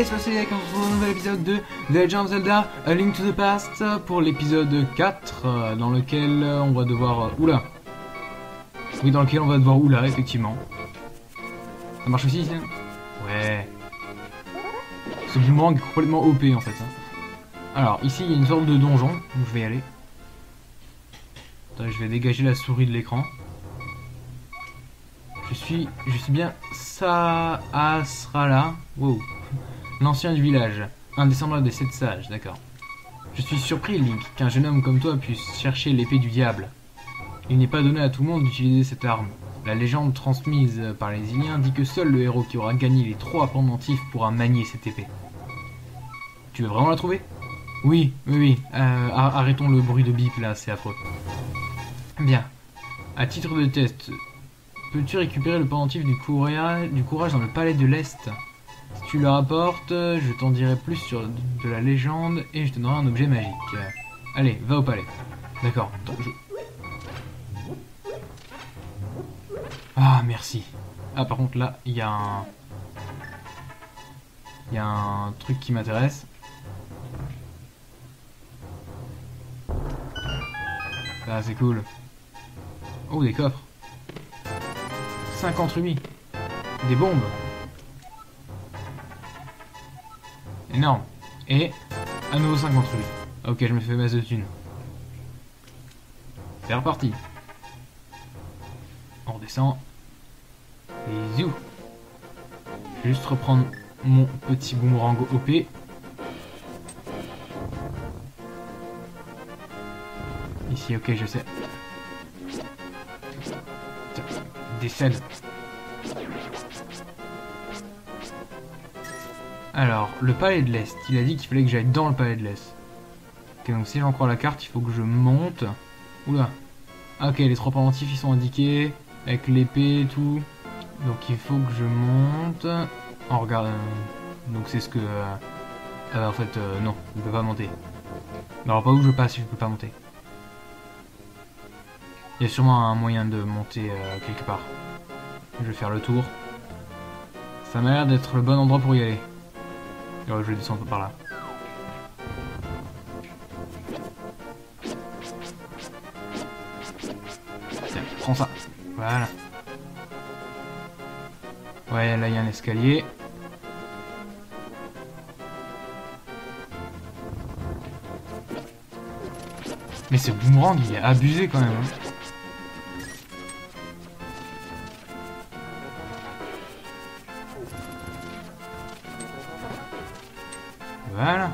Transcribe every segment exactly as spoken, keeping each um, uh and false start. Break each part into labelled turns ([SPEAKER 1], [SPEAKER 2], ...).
[SPEAKER 1] Hey, c'est passé, on se retrouve dans un nouvel épisode de The Legend of Zelda A Link to the Past pour l'épisode quatre euh, dans lequel euh, on va devoir... Euh, oula Oui, dans lequel on va devoir... Oula, effectivement. Ça marche aussi, ici? Ouais. Ce boomerang est complètement O P en fait. Hein. Alors, ici, il y a une sorte de donjon, donc je vais y aller. Attends, je vais dégager la souris de l'écran. Je suis... Je suis bien... Sahasrara. Wow. L'ancien du village, un descendant des sept sages, d'accord. Je suis surpris, Link, qu'un jeune homme comme toi puisse chercher l'épée du diable. Il n'est pas donné à tout le monde d'utiliser cette arme. La légende transmise par les Iliens dit que seul le héros qui aura gagné les trois pendentifs pourra manier cette épée. Tu veux vraiment la trouver? Oui, oui, oui. Euh, arrêtons le bruit de bip là, c'est affreux. Bien. À titre de test, peux-tu récupérer le pendentif du courage, du courage dans le palais de l'Est? Si tu le rapportes, je t'en dirai plus sur de la légende et je te donnerai un objet magique. Allez, va au palais. D'accord. Je... Ah, merci. Ah, par contre, là, il y a un... Il y a un truc qui m'intéresse. Ah, c'est cool. Oh, des coffres. cinquante rubis. Des bombes. Énorme. Et à nouveau cinquante rubis. Ok, je me fais masse de thunes. C'est reparti. On redescend. Et zou. Je vais juste reprendre mon petit boomerang O P. Ici, ok, je sais. Décède. Alors, le palais de l'Est, il a dit qu'il fallait que j'aille dans le palais de l'Est. Ok, donc si j'en crois la carte, il faut que je monte. Oula. Ah, ok, les trois pendentifs, ils sont indiqués, avec l'épée et tout. Donc il faut que je monte. Oh, regarde. Euh, donc c'est ce que... Euh, euh, en fait, euh, non, je ne peux pas monter. Alors, pas où je passe si je ne peux pas monter. Il y a sûrement un moyen de monter euh, quelque part. Je vais faire le tour. Ça m'a l'air d'être le bon endroit pour y aller. Oh, je vais descendre par là. Tiens, prends ça. Voilà. Ouais, là il y a un escalier. Mais ce boomerang, il est abusé quand même. Hein. Voilà.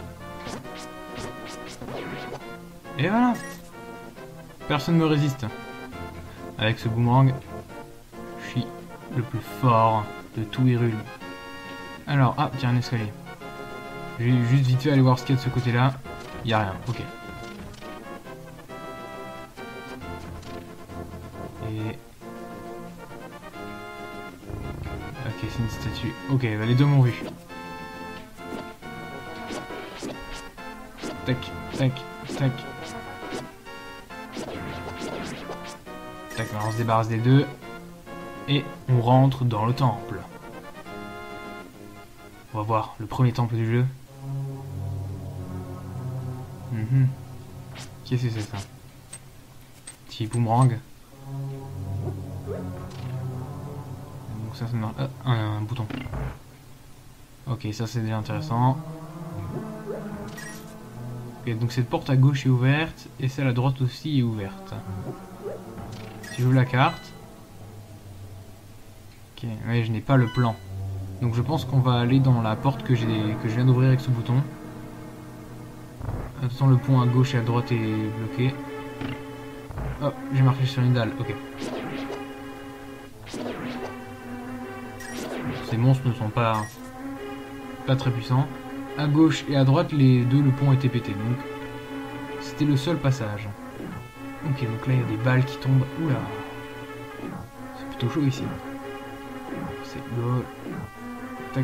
[SPEAKER 1] Et voilà. Personne ne me résiste. Avec ce boomerang, je suis le plus fort de tout Hyrule. Alors, ah, tiens, un escalier. Je vais juste vite fait aller voir ce qu'il y a de ce côté-là. Il n'y a rien, ok. Et... Ok, c'est une statue. Ok, bah les deux m'ont vu. Tac, tac, tac. Tac, on se débarrasse des deux. Et on rentre dans le temple. On va voir le premier temple du jeu. Mm-hmm. Qu'est-ce que c'est ça? Petit boomerang. Donc ça, c'est ah, un, un bouton. Ok, ça c'est déjà intéressant. Ok, donc cette porte à gauche est ouverte et celle à droite aussi est ouverte. Si j'ouvre la carte... Ok, ouais, je n'ai pas le plan. Donc je pense qu'on va aller dans la porte que, que je viens d'ouvrir avec ce bouton. Attention, le pont à gauche et à droite est bloqué. Oh, j'ai marqué sur une dalle, ok. Ces monstres ne sont pas, pas très puissants. À gauche et à droite, les deux, le pont était pété, donc c'était le seul passage. Ok, donc là il y a des balles qui tombent. Oula, c'est plutôt chaud ici. C'est go. Tac.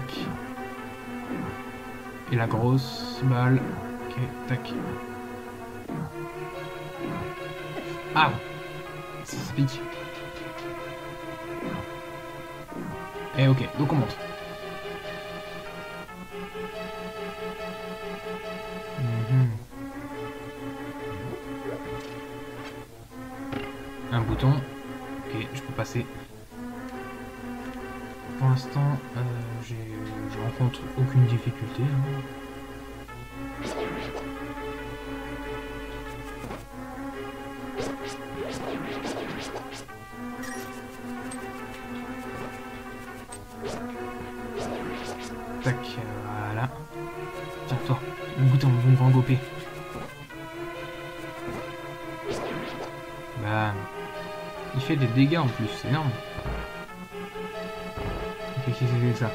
[SPEAKER 1] Et la grosse balle. Ok, tac. Ah, ça se pique. Et ok, donc on monte. Un bouton. Ok, je peux passer. Pour l'instant, euh, je rencontre aucune difficulté. Hein. Tac, voilà. Tiens, toi, le bouton, vous me rengopez. Bah, il fait des dégâts en plus, c'est énorme. Qu'est-ce que c'est que ça?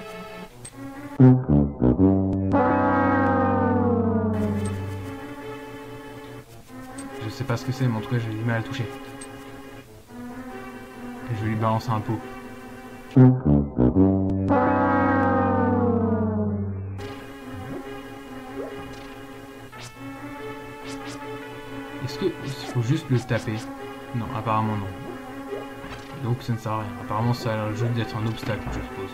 [SPEAKER 1] Je sais pas ce que c'est, mais en tout cas j'ai du mal à le toucher. Et je vais lui balancer un pot. Est-ce qu'il faut juste le taper? Non, apparemment non. Donc ça ne sert à rien. Apparemment ça a l'air juste d'être un obstacle, je suppose.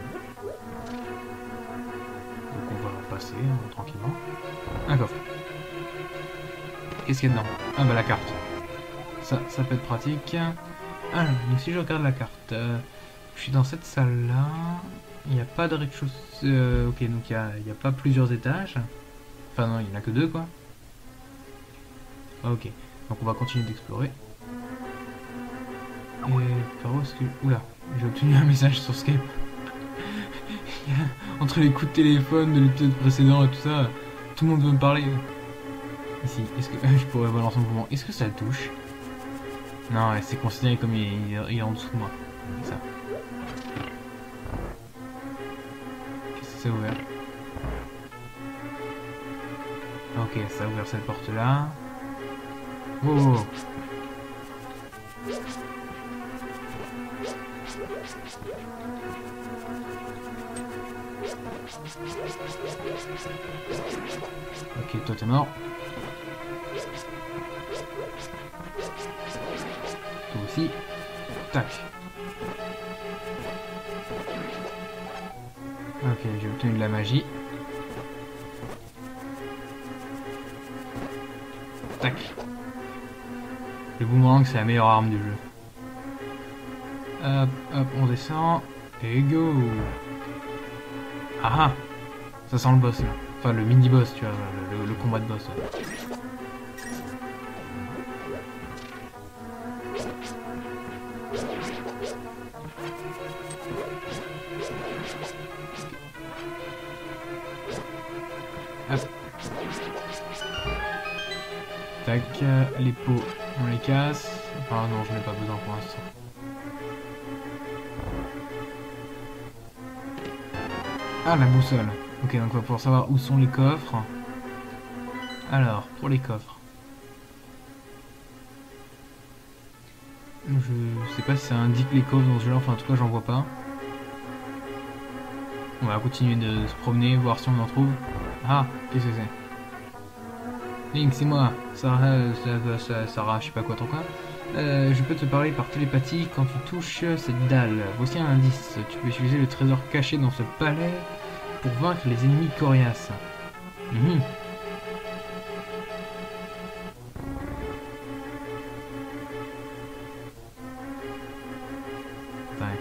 [SPEAKER 1] Donc on va passer hein, tranquillement. Un coffre. Qu'est-ce qu'il y a dedans? Ah bah la carte. Ça, ça peut être pratique. Alors, donc si je regarde la carte, euh, je suis dans cette salle-là. Il n'y a pas de rez-de-chaussée. Euh, ok, donc il n'y a, il y a pas plusieurs étages. Enfin non, il n'y en a que deux quoi. Ok, donc on va continuer d'explorer. Et par où est-ce que... Oula, j'ai obtenu un message sur Skype. Entre les coups de téléphone de l'épisode précédent et tout ça, tout le monde veut me parler. Ici, est-ce que... je pourrais balancer un mouvement. Est-ce que ça le touche? Non, c'est considéré comme il est, il est en dessous de moi. Ça. Qu'est-ce que c'est ouvert? Ok, ça a ouvert cette porte-là. Oh. Ok, toi t'es mort. Toi aussi. Tac. Ok, j'ai obtenu de la magie. Tac. Le boomerang, c'est la meilleure arme du jeu. Hop, hop, on descend. Et go. Ah ah. Ça sent le boss là. Enfin, le mini-boss, tu vois, le, le, le combat de boss. Ouais. Hop. Tac, les pots, on les casse. Enfin non, je n'ai pas besoin pour l'instant. Ah, la boussole. Ok, donc on va pouvoir savoir où sont les coffres. Alors, pour les coffres. Je sais pas si ça indique les coffres dans ce jeu-là, enfin en tout cas j'en vois pas. On va continuer de se promener, voir si on en trouve. Ah, qu'est-ce que c'est? Link, c'est moi. Sarah, Sarah, Sarah, je sais pas quoi trop quoi. Euh, je peux te parler par télépathie quand tu touches cette dalle. Voici un indice. Tu peux utiliser le trésor caché dans ce palais pour vaincre les ennemis coriaces. Mmh. Attends.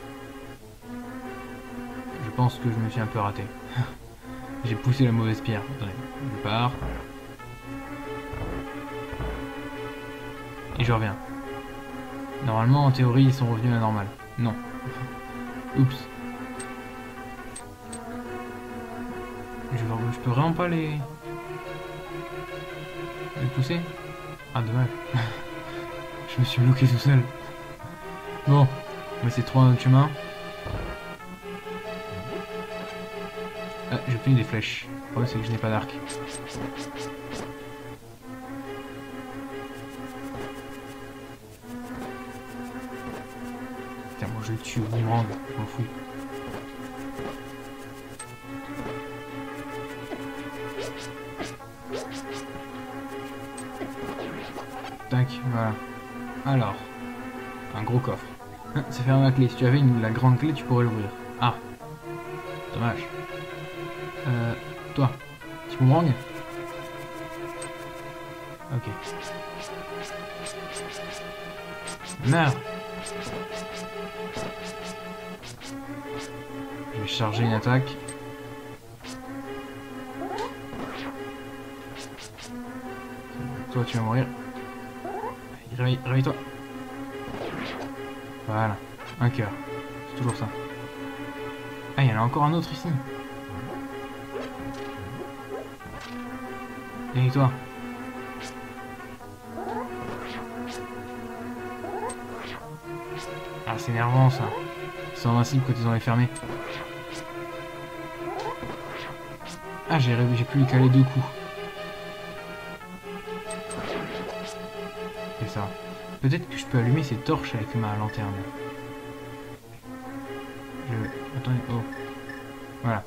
[SPEAKER 1] Je pense que je me suis un peu raté. J'ai poussé la mauvaise pierre. Attendez, je pars. Et je reviens. Normalement, en théorie, ils sont revenus à la normale. Non. Oups. Je, je peux vraiment pas les... les pousser? Ah, dommage. Je me suis bloqué tout seul. Bon, on va essayer de trouver un autre chemin. Ah, j'ai obtenu des flèches. Le problème, c'est que je n'ai pas d'arc. Putain, moi je le tue au boomerang, je m'en fous. Tac, voilà. Alors, un gros coffre. C'est fermé à clé. Si tu avais une, la grande clé, tu pourrais l'ouvrir. Ah, dommage. Euh, toi, petit boomerang. Ok. Meurs. Je vais charger une attaque. Toi, tu vas mourir. Réveille, réveille-toi. Voilà. Un cœur. C'est toujours ça. Ah, il y en a encore un autre ici. Réveille-toi. Ah, c'est énervant ça. C'est invincible quand ils ont les fermés. Ah, j'ai j'ai pu lui caler deux coups. C'est ça. Peut-être que je peux allumer ces torches avec ma lanterne. Je... Attendez, oh. Voilà.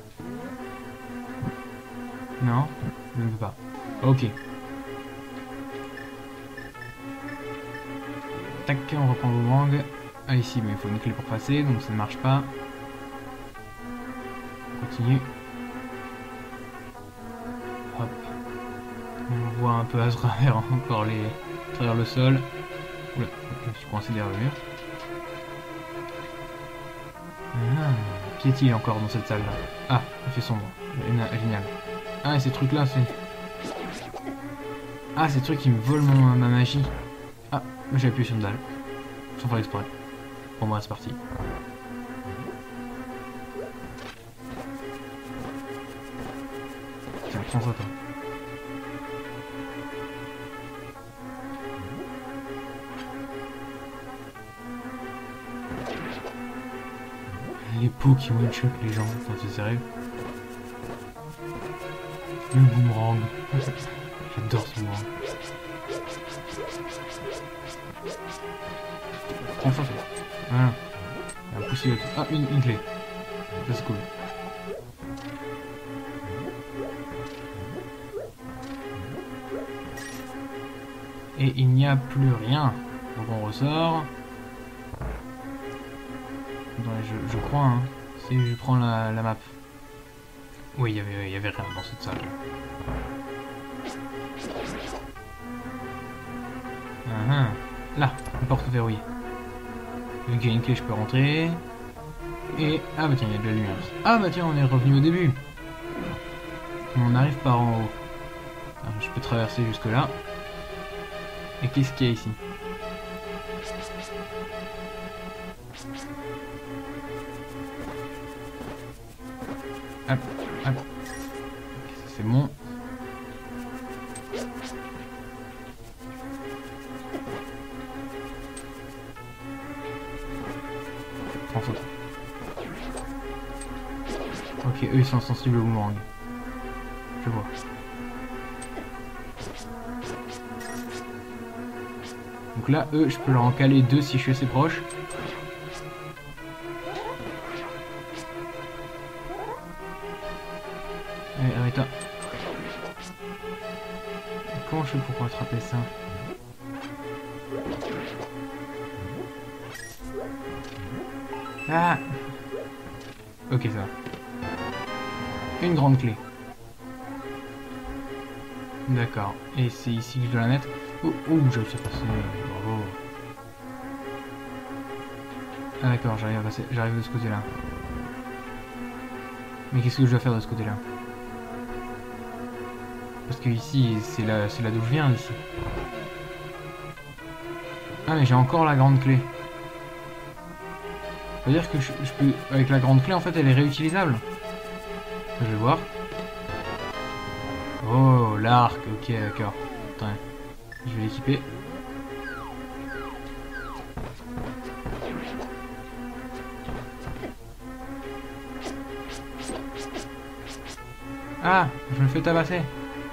[SPEAKER 1] Non, je ne peux pas. Ok. Tac, on reprend le boomerang. Ah, ici, mais il faut une clé pour passer, donc ça ne marche pas. On continue. Hop. On voit un peu à travers encore les... à travers le sol. Oula, je suis coincé derrière le mur. Ah, qu'y a-t-il encore dans cette salle-là? Ah, il fait sombre. Génial. Ah, et ces trucs-là, c'est... Ah, ces trucs qui me volent mon, ma magie. Ah, j'ai appuyé sur une dalle. Sans faire exprès. Bon, bah, c'est parti. Tiens, prends ça, toi. Les pots qui one-shot les gens, enfin, c'est sérieux. Le boomerang. J'adore ce boomerang. Prends ça, toi. Voilà. Il y a un poussière. Ah, une, une clé. Ça, c'est cool. Et il n'y a plus rien. Donc on ressort. Attendez, je, je crois, hein. Si je prends la, la map. Oui, il y avait, il y avait rien dans cette salle. Uh -huh. Là, une porte verrouillée. Vu qu'il y a une clé, je peux rentrer. Et... Ah bah tiens, il y a de la lumière. Ah bah tiens, on est revenu au début. On arrive par en haut. Alors, je peux traverser jusque là. Et qu'est-ce qu'il y a ici? Hop, hop. C'est bon. Prends ça. Ok, eux ils sont sensibles au boomerang. Je vois. Donc là, eux, je peux leur en caler deux si je suis assez proche. Allez, arrête-toi. Comment je fais pour attraper ça? Ah! Ok, ça va. Une grande clé. D'accord. Et c'est ici que je dois la mettre. Oh, oh j'ai réussi à passer. Bravo. Ah d'accord, j'arrive à passer. J'arrive de ce côté-là. Mais qu'est-ce que je dois faire de ce côté-là? Parce que ici, c'est là, c'est là d'où je viens, ici. Ah mais j'ai encore la grande clé. Ça veut dire que je, je peux... Avec la grande clé, en fait, elle est réutilisable. Je vais voir. Oh, l'arc. Ok, d'accord. Attends. Je vais l'équiper. Ah, je me fais tabasser.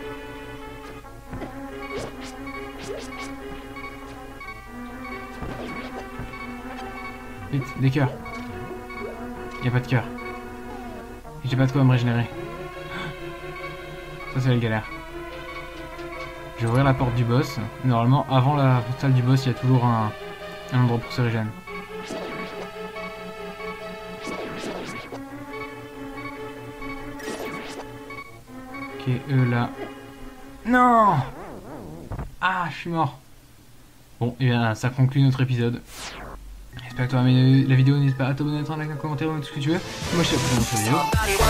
[SPEAKER 1] Vite, des cœurs. Il n'y a pas de cœur. J'ai pas de quoi me régénérer. Ça c'est la galère. Je vais ouvrir la porte du boss. Normalement, avant la salle du boss, il y a toujours un, un endroit pour se régénérer. Ok, eux là. Non! Ah, je suis mort. Bon, et bien ça conclut notre épisode. J'espère que tu as aimé la vidéo, n'hésite pas à t'abonner, à mettre un commentaire, tout ce que tu veux. Moi je te retrouve dans notre vidéo.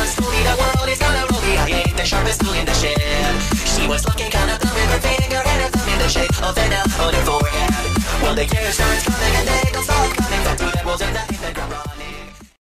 [SPEAKER 1] She was looking kind of dumb with her finger and her thumb in the shape of an L on her forehead. Well, the year starts coming and they